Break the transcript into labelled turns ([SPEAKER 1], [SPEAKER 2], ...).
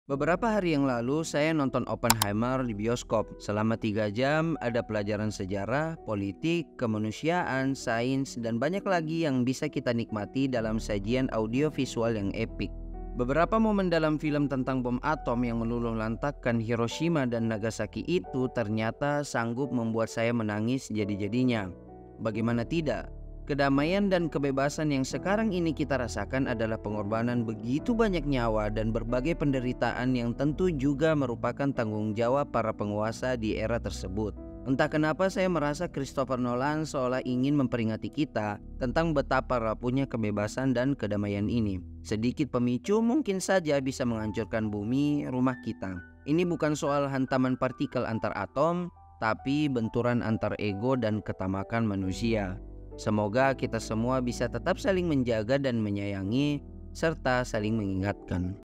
[SPEAKER 1] Beberapa hari yang lalu saya nonton Oppenheimer di bioskop. Selama 3 jam ada pelajaran sejarah, politik, kemanusiaan, sains, dan banyak lagi yang bisa kita nikmati dalam sajian audiovisual yang epik. Beberapa momen dalam film tentang bom atom yang meluluhlantakkan Hiroshima dan Nagasaki itu ternyata sanggup membuat saya menangis jadi-jadinya. Bagaimana tidak? Kedamaian dan kebebasan yang sekarang ini kita rasakan adalah pengorbanan begitu banyak nyawa dan berbagai penderitaan yang tentu juga merupakan tanggung jawab para penguasa di era tersebut. Entah kenapa saya merasa Christopher Nolan seolah ingin memperingati kita tentang betapa rapuhnya kebebasan dan kedamaian ini. Sedikit pemicu mungkin saja bisa menghancurkan bumi, rumah kita. Ini bukan soal hantaman partikel antar atom, tapi benturan antar ego dan ketamakan manusia. Semoga kita semua bisa tetap saling menjaga dan menyayangi, serta saling mengingatkan.